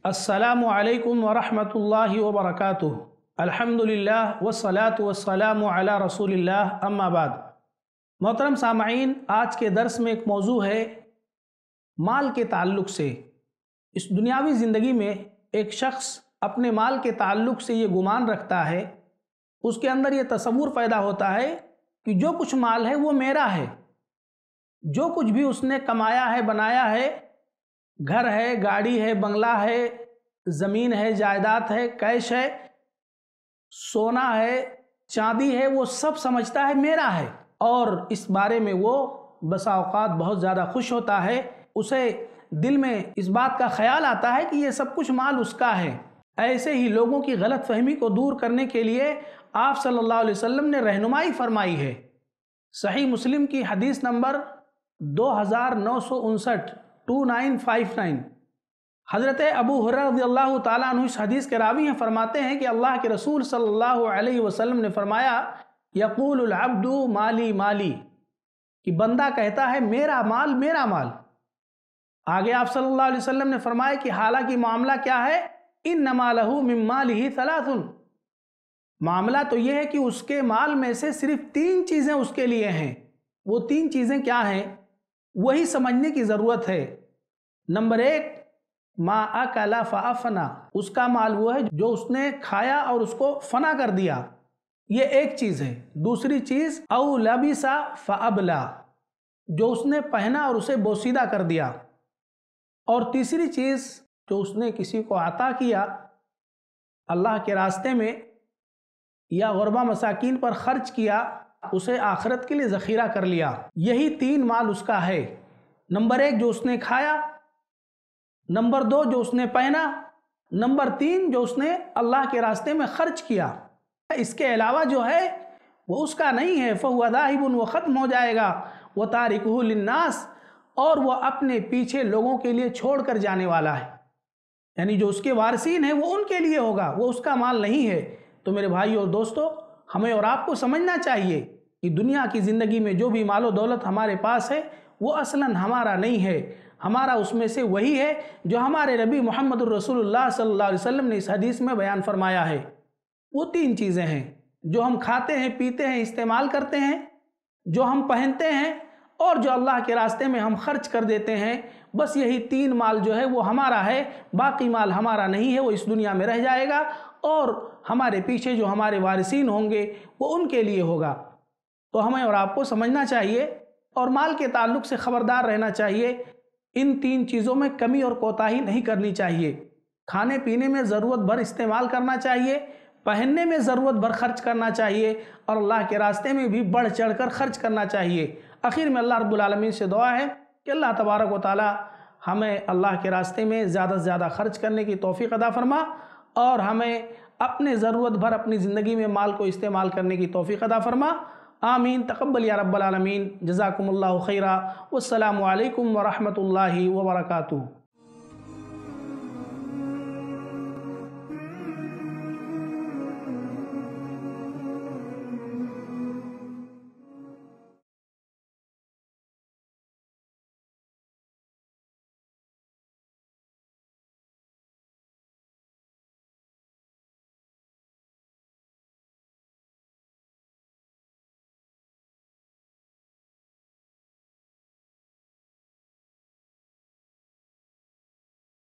अस्सलामु अलैकुम वरहमतुल्लाहि वबरकातुह। अल्हम्दुलिल्लाह वस्सलातु वस्सलामु अला रसूलिल्लाह, अम्मा बाद। मोहतरम सामईन, आज के दर्स में एक मौजू है माल के ताल्लुक़ से। इस दुनियावी ज़िंदगी में एक शख्स अपने माल के ताल्लुक़ से ये गुमान रखता है, उसके अंदर ये तसव्वुर पैदा होता है कि जो कुछ माल है वो मेरा है। जो कुछ भी उसने कमाया है, बनाया है, घर है, गाड़ी है, बंगला है, ज़मीन है, जायदाद है, कैश है, सोना है, चांदी है, वो सब समझता है मेरा है। और इस बारे में वो बसा औक़ात बहुत ज़्यादा खुश होता है। उसे दिल में इस बात का ख्याल आता है कि ये सब कुछ माल उसका है। ऐसे ही लोगों की गलत फहमी को दूर करने के लिए आप सल्लल्लाहु अलैहि वसल्लम ने रहनुमाई फरमाई है। सही मुस्लिम की हदीस नंबर 2959 2959। हज़रत अबू हुरैरा रज़ियल्लाहु ताला अन्हु इस हदीस के रावी हैं, फरमाते हैं कि अल्लाह के रसूल सल्लल्लाहु अलैहि वसल्लम ने फरमाया, यक़ूलुल अब्दु माली माली, कि बंदा कहता है मेरा माल मेरा माल। आगे आप सल्लल्लाहु अलैहि वसल्लम ने फरमाया कि हालांकि मामला क्या है, इन्नमा लहू मिन मालिही सलासुन, मामला तो ये है कि उसके माल में से सिर्फ 3 चीज़ें उसके लिए हैं। वो 3 चीज़ें क्या हैं, वही समझने की ज़रूरत है। नंबर 1, मा अकला फ़अफ़ना, उसका माल वो है जो उसने खाया और उसको फना कर दिया, ये एक चीज़ है। दूसरी चीज़ औ लबिसा फ़अबला, जो उसने पहना और उसे बोसीदा कर दिया। और तीसरी चीज़ जो उसने किसी को अता किया अल्लाह के रास्ते में या गुरबा मसाकीन पर खर्च किया, उसे आखिरत के लिए ज़ख़ीरा कर लिया। यही 3 माल उसका है। नंबर 1 जो उसने खाया, नंबर 2 जो उसने पहना, नंबर 3 जो उसने अल्लाह के रास्ते में खर्च किया। इसके अलावा जो है वो उसका नहीं है। फ़हुवा ज़ाहिबुन, वो ख़त्म हो जाएगा। व तारिकुहु लिन्नास, और वो अपने पीछे लोगों के लिए छोड़ कर जाने वाला है, यानी जो उसके वारिसीन हैं वो उनके लिए होगा, वो उसका माल नहीं है। तो मेरे भाई और दोस्तों, हमें और आपको समझना चाहिए कि दुनिया की ज़िंदगी में जो भी मालो दौलत हमारे पास है वो असलन हमारा नहीं है। हमारा उसमें से वही है जो हमारे नबी मुहम्मदुर रसूलुल्लाह सल्लल्लाहु अलैहि वसल्लम ने इस हदीस में बयान फरमाया है। वो 3 चीज़ें हैं जो हम खाते हैं, पीते हैं, इस्तेमाल करते हैं, जो हम पहनते हैं और जो अल्लाह के रास्ते में हम खर्च कर देते हैं। बस यही 3 माल जो है वो हमारा है, बाकी माल हमारा नहीं है। वो इस दुनिया में रह जाएगा और हमारे पीछे जो हमारे वारिसीन होंगे वो उनके लिए होगा। तो हमें और आपको समझना चाहिए और माल के ताल्लुक़ से ख़बरदार रहना चाहिए। इन 3 चीज़ों में कमी और कोताही नहीं करनी चाहिए। खाने पीने में ज़रूरत भर इस्तेमाल करना चाहिए, पहनने में ज़रूरत भर खर्च करना चाहिए और अल्लाह के रास्ते में भी बढ़ चढ़ कर खर्च करना चाहिए। आखिर में अल्लाह रब्बुल आलमीन से दुआ है कि अल्लाह तबारक व तआला हमें अल्लाह के रास्ते में ज़्यादा से ज़्यादा खर्च करने की तौफ़ीक़ अता फरमा और हमें अपने ज़रूरत भर अपनी ज़िंदगी में माल को इस्तेमाल करने की तौफ़ीक़ अता फरमा। आमीन तक़ब्बल या रब्बल आलमीन। जज़ाकुमुल्लाहु खैरा। वस्सलामु अलैकुम व रहमतुल्लाहि व बरकातुहू।